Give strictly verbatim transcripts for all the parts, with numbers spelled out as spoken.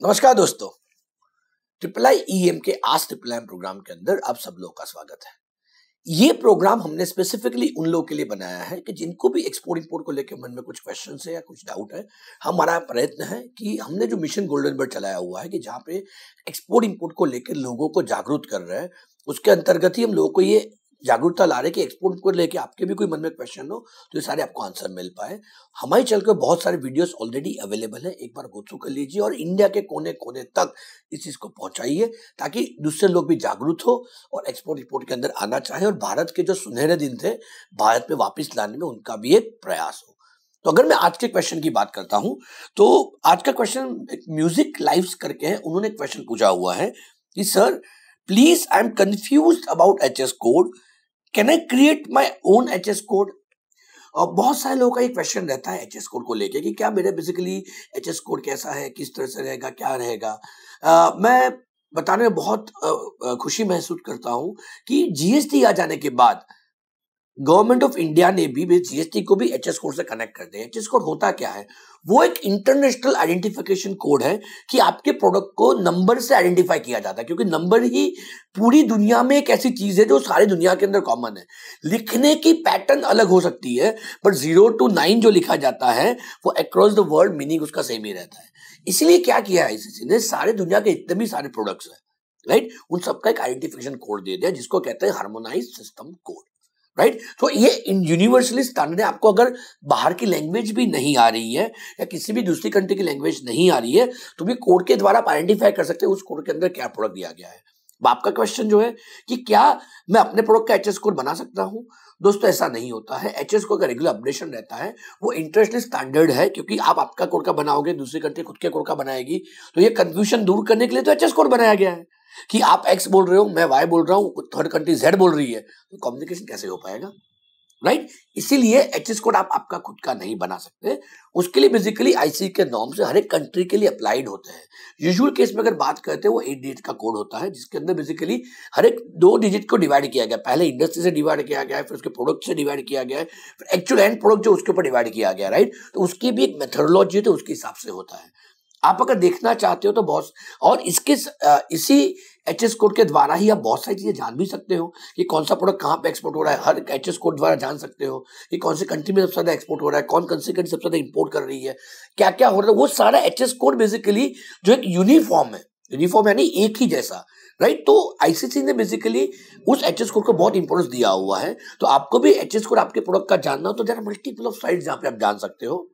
नमस्कार दोस्तों, triple I E M के आज ट्रिपल आई एम प्रोग्राम के अंदर आप सब लोगों का स्वागत है। ये प्रोग्राम हमने स्पेसिफिकली उन लोगों के लिए बनाया है कि जिनको भी एक्सपोर्ट इंपोर्ट को लेकर मन में कुछ क्वेश्चन है या कुछ डाउट है। हमारा प्रयत्न है कि हमने जो मिशन गोल्डन बर्ड चलाया हुआ है कि जहाँ पे एक्सपोर्ट इंपोर्ट को लेकर लोगों को जागरूक कर रहे हैं, उसके अंतर्गत ही हम लोगों को ये जागरूकता ला रहे कि एक्सपोर्ट को लेके आपके भी कोई मन में क्वेश्चन हो तो ये सारे आपको आंसर मिल पाए। हमारे चैनल पे बहुत सारे वीडियोस ऑलरेडी अवेलेबल है, एक बार गो थ्रू कर लीजिए और इंडिया के कोने कोने तक इस चीज को पहुंचाइए ताकि दूसरे लोग भी जागरूक हो और एक्सपोर्ट इंपोर्ट के अंदर आना चाहे और भारत के जो सुनहरे दिन थे भारत में वापिस लाने में उनका भी एक प्रयास हो। तो अगर मैं आज के क्वेश्चन की बात करता हूं तो आज का क्वेश्चन म्यूजिक लाइव्स करके है, उन्होंने क्वेश्चन पूछा हुआ है कि sir please I am confused about H S code, can I create my own H S code. और बहुत सारे लोगों का ये क्वेश्चन रहता है एच एस कोड को लेके कि क्या मेरे बेसिकली एच एस कोड कैसा है, किस तरह से रहेगा, क्या रहेगा। आ, मैं बताने में बहुत आ, खुशी महसूस करता हूं कि जी एस टी आ जाने के बाद गवर्नमेंट ऑफ इंडिया ने भी जी एस टी को भी एच एस कोड से कनेक्ट कर दिया। एच एस कोड होता क्या है? वो एक इंटरनेशनल आइडेंटिफिकेशन कोड है कि आपके प्रोडक्ट को नंबर से आइडेंटिफाई किया जाता है, क्योंकि नंबर ही पूरी दुनिया में एक ऐसी चीज है जो सारी दुनिया के अंदर कॉमन है। लिखने की पैटर्न अलग हो सकती है बट जीरो टू नाइन जो लिखा जाता है वो अक्रॉस द वर्ल्ड मीनिंग उसका सेम ही रहता है। इसलिए क्या किया है आईसीसी ने, सारे दुनिया के जितने भी सारे प्रोडक्ट्स हैं राइट, उन सबका एक आइडेंटिफिकेशन कोड दे दिया जिसको कहते हैं harmonized system code. Right right? तो ये यूनिवर्सली स्टैंडर्ड है। आपको अगर बाहर की लैंग्वेज भी नहीं आ रही है या किसी भी दूसरी कंट्री की लैंग्वेज नहीं आ रही है तो भी कोड के द्वारा आप आइडेंटिफाई कर सकते हैं उस कोड के अंदर क्या प्रोडक्ट दिया गया है। आपका क्वेश्चन जो है कि क्या मैं अपने प्रोडक्ट का एचएस कोड बना सकता हूं, दोस्तों ऐसा नहीं होता है। एचएस कोड का रेगुलर अपडेशन रहता है, वो इंटरनेशनल स्टैंडर्ड है, क्योंकि आप आपका कोड का बनाओगे दूसरी कंट्री खुद के कोड का बनाएगी, तो ये कंफ्यूजन दूर करने के लिए तो एचएस कोड बनाया गया है कि आप एक्स बोल रहे हो, मैं वाई बोल रहा हूँ, थर्ड कंट्री जेड बोल रही है, तो कम्युनिकेशन कैसे हो पाएगा राइट right? इसीलिए एचएस कोड आप आपका खुद का नहीं बना सकते। उसके लिए बेसिकली आईसीसी के नॉर्म से हर एक कंट्री के लिए अप्लाइड होते हैं। यूजुअल केस में अगर बात करते हैं वो एट डिजिट का कोड होता है जिसके अंदर बेसिकली हर एक दो डिजिट को डिवाइड किया गया। पहले इंडस्ट्री से डिवाइड किया गया है, फिर उसके प्रोडक्ट से डिवाइड किया गया है, फिर एक्चुअल एंड प्रोडक्ट जो उसके ऊपर डिवाइड किया गया राइट। तो उसकी भी एक मेथोडोलॉजी है तो उसके हिसाब से होता है। आप अगर देखना चाहते हो तो बहुत, और इसके इसी एचएस कोड के द्वारा ही आप बहुत सारी चीजें जान भी सकते हो कि कौन सा प्रोडक्ट कहाँ पे एक्सपोर्ट हो रहा है। हर एचएस कोड द्वारा जान सकते हो कि कौन सी कंट्री में सबसे ज्यादा एक्सपोर्ट हो रहा है, कौन कौन सी कंट्री सबसे ज्यादा इंपोर्ट कर रही है, क्या क्या हो रहा है। वो सारा एचएस कोड बेसिकली जो एक यूनिफॉर्म है, यूनिफॉर्म यानी एक ही जैसा राइट। तो आईसीसी ने बेसिकली उस एचएस कोड को बहुत इंपोर्टेंस दिया हुआ है। तो आपको भी एचएस कोड आपके प्रोडक्ट का जानना हो तो जरा मल्टीपल ऑफ साइट्स जहाँ पे आप जान सकते हो।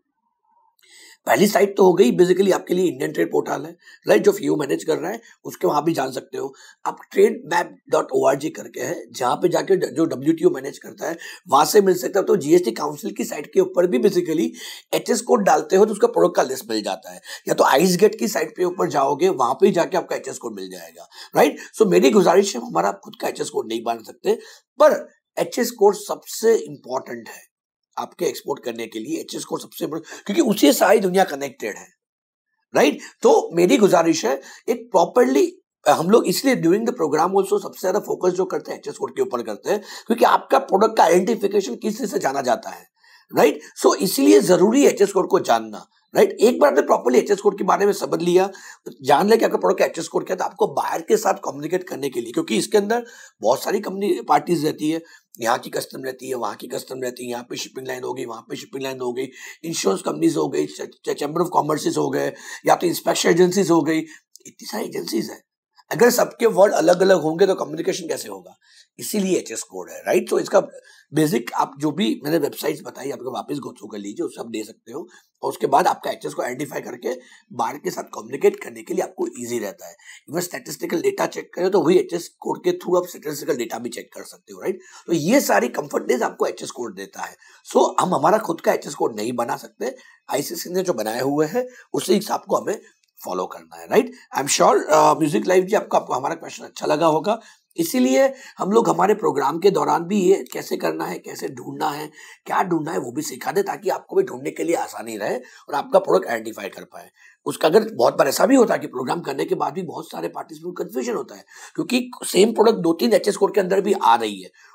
पहली साइट तो हो गई बेसिकली आपके लिए इंडियन ट्रेड पोर्टल है राइट, जो फीओ मैनेज कर रहा है, उसके वहां भी जान सकते हो। आप trade map dot O R G करके है जहां पे जाके जो डब्ल्यूटीओ मैनेज करता है वहां से मिल सकता है। तो जीएसटी काउंसिल की साइट के ऊपर भी बेसिकली एचएस कोड डालते हो तो उसका प्रोडक्ट का लिस्ट मिल जाता है। या तो आइस गेट की साइट पे ऊपर जाओगे वहां पे जाके आपका एचएस कोड मिल जाएगा राइट। सो मेरी गुजारिश है, हमारा खुद का एचएस कोड नहीं बना सकते पर एचएस कोड सबसे इंपॉर्टेंट है आपके एक्सपोर्ट करने के लिए। एचएस कोड सबसे बड़ा, क्योंकि उसी सारी दुनिया कनेक्टेड है राइट। तो मेरी गुजारिश है एक प्रॉपरली हम लोग इसलिए ड्यूरिंग द प्रोग्राम ऑल्सो सबसे ज्यादा फोकस जो करते हैं एचएस कोड के ऊपर करते हैं, क्योंकि आपका प्रोडक्ट का आइडेंटिफिकेशन किस चीज से जाना जाता है राइट। सो इसीलिए जरूरी है एचएस कोड को जानना राइट। एक बार आपने प्रॉपरली एचएस कोड के बारे में समझ लिया, जान लिया कि आपका प्रोडक्ट का एचएस कोड क्या है, तो आपको बायर के साथ कम्युनिकेट करने के लिए, क्योंकि इसके अंदर बहुत सारी कंपनी पार्टीज रहती है, यहाँ की कस्टम रहती है, वहाँ की कस्टम रहती है, यहाँ पे शिपिंग लाइन हो गई, वहाँ पे शिपिंग लाइन हो गई, इंश्योरेंस कंपनीज हो गई, चैम्बर ऑफ कॉमर्स हो गए, या तो इंस्पेक्शन एजेंसीज हो गई, इतनी सारी एजेंसीज है। अगर सबके वर्ड अलग अलग होंगे तो कम्युनिकेशन कैसे होगा? इसीलिए एचएस कोड है राइट। तो इसका बेसिक आप जो भी मैंने वेबसाइट्स बताई आपको वापस गो थ्रू कर लीजिए, उससे आप दे सकते हो और उसके बाद आपका एचएस को आइडेंटिफाई करके बाहर के साथ कम्युनिकेट करने के लिए आपको इजी रहता है। इवन स्टैटिस्टिकल डेटा चेक करें तो वही एचएस कोड के थ्रू आप स्टैटिस्टिकल डेटा भी चेक कर सकते हो राइट। तो ये सारी कंफर्टनेस आपको एचएस कोड देता है। सो so, हम हमारा खुद का एचएस कोड नहीं बना सकते, आईसीसी ने जो बनाए हुए हैं उसी हिसाब को हमें फॉलो करना है right. I am sure music live ji आपको, आपको हमारा क्वेश्चन अच्छा लगा होगा, इसीलिए हम लोग हमारे प्रोग्राम के दौरान भी ये कैसे करना है, कैसे ढूंढना है, क्या ढूंढना है वो भी सिखा दे ताकि आपको भी ढूंढने के लिए आसानी रहे और आपका प्रोडक्ट आइडेंटिफाई कर पाए। उसका अगर बहुत बार ऐसा भी होता है कि प्रोग्राम करने के बाद भी बहुत सारे पार्टिसिपेंट कंफ्यूजन होता है, क्योंकि सेम प्रोडक्ट दो तीन एचएस कोड के अंदर भी आ रही है,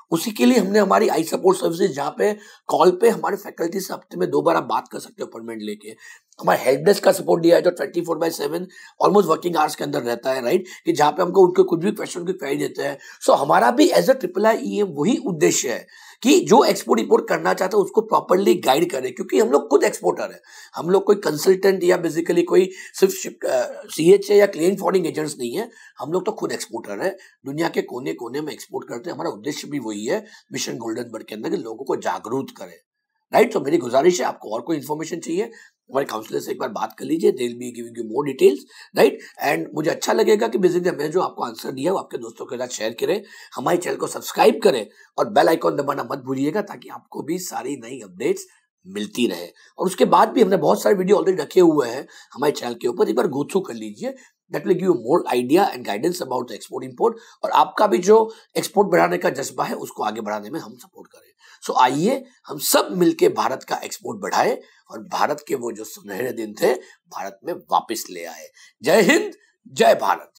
उसी के लिए हमने हमारी आई सपोर्ट सर्विसेज, जहाँ पे कॉल पे हमारे फैकल्टी से हफ्ते में दो बार आप बात कर सकते हो अपॉइंटमेंट लेके। हमारे हेल्प डेस्क का सपोर्ट दिया है जो twenty four by seven almost working hours के अंदर रहता है, राइट, कि जहाँ पे हमको उनको कुछ भी क्वेश्चन की क्वेरी देते हैं। सो हमारा भी as a triple I E M वही उद्देश्य है कि जो एक्सपोर्ट इंपोर्ट करना चाहता है उसको प्रॉपरली गाइड करे, क्योंकि हम लोग खुद एक्सपोर्टर है। हम लोग कोई कंसल्टेंट या बेसिकली कोई सिर्फ सी एच ए या क्लियरेंस फॉरवर्डिंग एजेंट्स नहीं है, हम लोग तो खुद एक्सपोर्टर है। दुनिया के कोने कोने में एक्सपोर्ट करते हैं। हमारा उद्देश्य भी वही है मिशन गोल्डन बर्ड के अंदर, कि लोगों को जागरूक करे, राइट। तो मेरी गुजारिश है, आपको और कोई इन्फॉर्मेशन चाहिए हमारे काउंसलर से एक बार बात कर लीजिए, they will be giving you more details, right. And मुझे अच्छा लगेगा कि बेसिकली मैंने जो आपको आंसर दिया वो आपके दोस्तों के साथ शेयर करें, हमारे चैनल को सब्सक्राइब करें और बेल आइकॉन दबाना मत भूलिएगा, ताकि आपको भी सारी नई अपडेट्स मिलती रहे। और उसके बाद भी हमने बहुत सारे वीडियो ऑलरेडी रखे हुए हैं हमारे चैनल के ऊपर, एक बार गो थ्रू कर लीजिए। That will give you more idea and guidance about export import, और आपका भी जो एक्सपोर्ट बढ़ाने का जज्बा है उसको आगे बढ़ाने में हम सपोर्ट करें। सो so, आइए हम सब मिलके भारत का एक्सपोर्ट बढ़ाए और भारत के वो जो सुनहरे दिन थे भारत में वापस ले आए। जय हिंद, जय भारत।